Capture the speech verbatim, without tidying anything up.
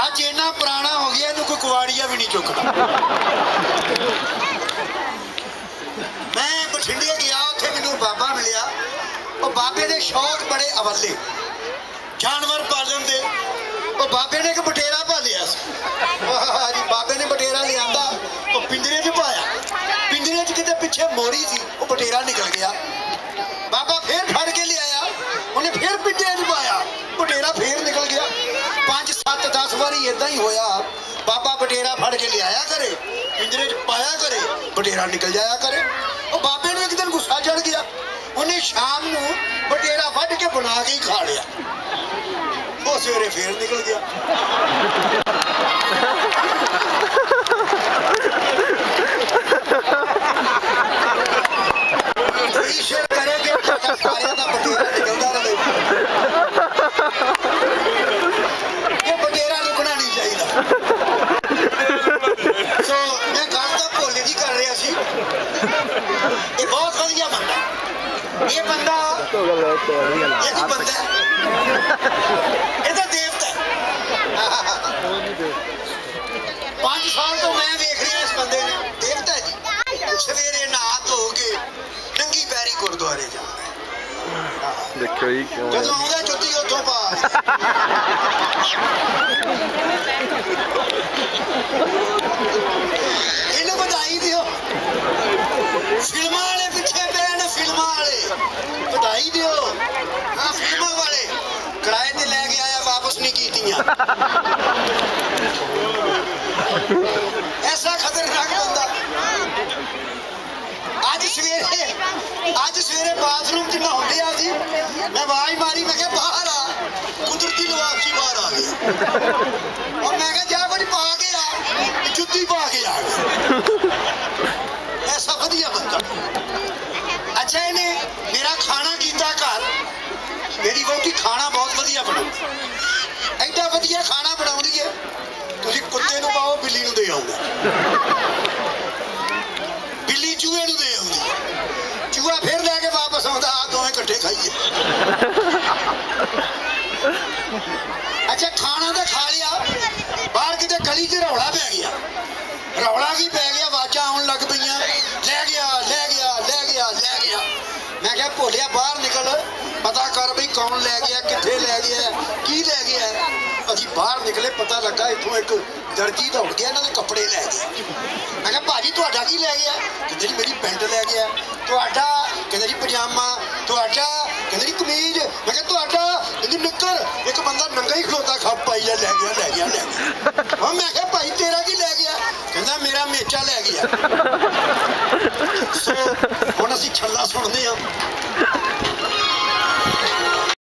अज इन्ना पुराना हो गया इन्हू कोई कुवाड़िया भी नहीं चुकता। मैं बठिंडे गया उत्थे मैनू बाबा मिलिया, वो बाबे दे शौक बड़े अवले जानवर पालन दे। वो बाबे ने एक बटेरा पालिया जी, बाबे ने बटेरा लिया वो पिंजरे च पाया, पिंजरे च किते पिछे मोरी सी वो बटेरा निकल गया। बाबा फिर फड़ के ले आया, उन्हें फिर पिंजरे च पाया, बटेरा फिर निकल गया। पांच सत्त दस बारी इदा ही होया। बाबा बटेरा फड़ के ले आया करे, पिंजरे च पाया करे, बटेरा निकल जाया करे। वो बाबे ने एक दिन गुस्सा चढ़ गया, उन्हें शाम को बटेरा फड़ के बना के ही खा लिया। वो सवेरे फिर निकल गया। ईश्वर करे कि सारे का बटेरा निकलता रहे। ये बटेरा रुकना नहीं चाहिए। सो मैं गल तो भोले जी कर रहा सी। ये बहुत वधिया बंदा, ये बंदा ये भी बंदा है, ये तो देवता है। पांच साल तो मैं देख रहा इस बंदे ने, देवता जी सवेरे नहा धो के नंगी पैरी गुरुद्वारे जाता है। देखो जी जब आउंदा जुत्ती उथों पा इन्हें बधाई दियो। फिल्मा वाले पिछे पे ने, फिल्मा वाले बधाई दियो। हाँ फिल्मा वाले किराए ते लेके आया, वापस नहीं कीतियां। ऐसा खतरनाक बंदा। आज सवेरे आज सवेरे बाथरूम च नहाउंदे आ जी, मैं आवाज मारी, मैं बाहर आ, कुदरती लवापसी बाहर आ गया। और मैं जा कुछ पा के आ, जुत्ती पा के आ गया। ऐसा वधिया बंदा। अच्छा इन्हें मेरा खाना कीता घर, मेरी वोटी खाना बहुत वधिया बनाऊ, एडा वधिया खाना बनाउंदी है, तुसीं कुत्ते नूं पाओ बिल्ली नूं दे आऊंगा, बिल्ली चूहे नूं दे आउंदी, चूहा फिर लैके वापस आउंदा, आ दोवें इकट्ठे खाइए। अच्छा खाना तो खा लिया, बाहर किते गली च रौला पै गया, रौला की पै गया, आवाज़ां आउण लग पईयां, लै गया लै गया लै गया लै गया। मैं क्या भोलिया बाहर निकल, पता कर भी कौन लै गया, कित्थे लै गया, की लै गया। असीं बाहर निकले, पता लगा इत्थों एक दर्जी दौड़ गया, इन्हां दे कपड़े लै गया। मैं क्या भाजी तुहाडा की लै गया? कहंदे जी मेरी पैंट लै गया। तुहाडा? कहंदे जी पजामा। तुहाडा? कहंदे जी कमीज। मैं क्या तुहाडा? कहंदे निक्कर। एक बंदा नंगा ही खलोता खप पाई लै गया लै गया लै गया। और मैं क्या भाई तेरा की लै गया? कहंदा मेरा मेचा लै गया। सो हुण असीं छल्ला सुणदे हां।